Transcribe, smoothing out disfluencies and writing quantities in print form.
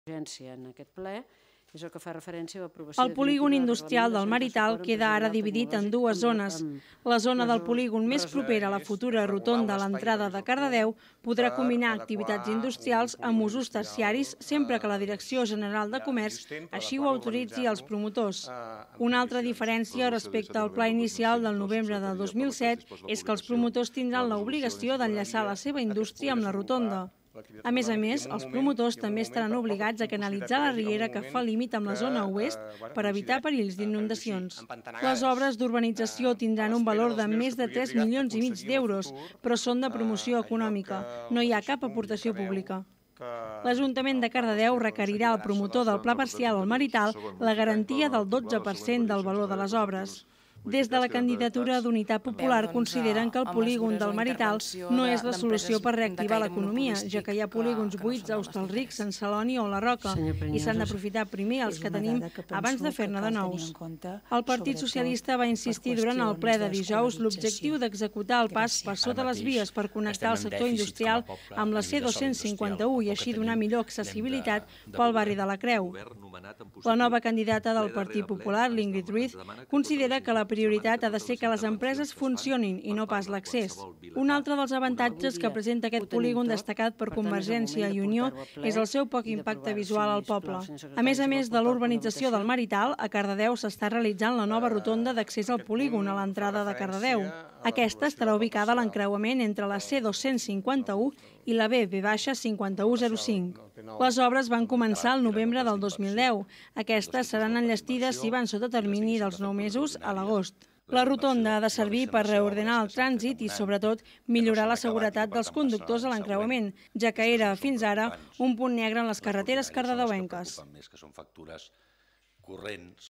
urgència en aquest ple és el que fa referència a l'aprovació... El polígon industrial del Marital queda ara dividit en dues zones. La zona del polígon més propera a la futura rotonda a l'entrada de Cardedeu podrà combinar activitats industrials amb usos terciaris sempre que la Direcció General de Comerç així ho autoritzi als promotors. Una altra diferència respecte al pla inicial del novembre de 2007 és que els promotors tindran l'obligació d'enllaçar la seva indústria amb la rotonda. A més, els promotors també estaran obligats a canalitzar la riera que fa límit amb la zona oest per evitar perills d'inundacions. Les obres d'urbanització tindran un valor de més de 3,5 milions d'euros, però són de promoció econòmica. No hi ha cap aportació pública. L'Ajuntament de Cardedeu requerirà al promotor del pla parcial al Marital la garantia del 12% del valor de les obres. Des de la candidatura d'Unitat Popular consideren que el polígon del Marital no és la solució per reactivar l'economia, ja que hi ha polígons buits a Hostalric, Sant Celoni o la Roca, i s'han d'aprofitar primer els que tenim abans de fer-ne de nous. El Partit Socialista va insistir durant el ple de dijous l'objectiu d'executar el pas per sota les vies per connectar el sector industrial amb la C251 i així donar millor accessibilitat pel barri de la Creu. La nova candidata del Partit Popular, l'Ingrid Ruiz, considera que la prioritat ha de ser que les empreses funcionin i no pas l'accés. Un altre dels avantatges que presenta aquest polígon destacat per Convergència i Unió és el seu poc impacte visual al poble. A més de l'urbanització del Marital, a Cardedeu s'està realitzant la nova rotonda d'accés al polígon a l'entrada de Cardedeu. Aquesta estarà ubicada a l'encreuament entre la C251 i la B-5105. Les obres van començar el novembre del 2010. Aquestes seran enllestides si van sota termini dels 9 mesos a l'agost. La rotonda ha de servir per reordenar el trànsit i, sobretot, millorar la seguretat dels conductors a l'encreuament, ja que era, fins ara, un punt negre en les carreteres cardedeuenques.